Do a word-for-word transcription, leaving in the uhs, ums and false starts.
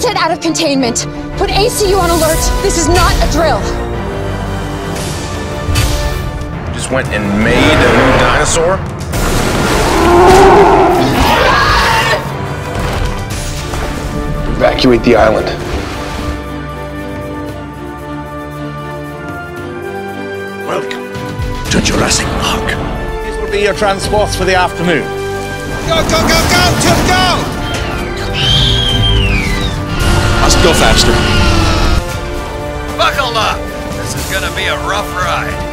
it out of containment. Put A C U on alert. This is not a drill. Just went and made a new dinosaur? Evacuate the island. Welcome to Jurassic Park. These will be your transports for the afternoon. Go, go, go, go! Just go! Must go faster. Buckle up! This is gonna be a rough ride.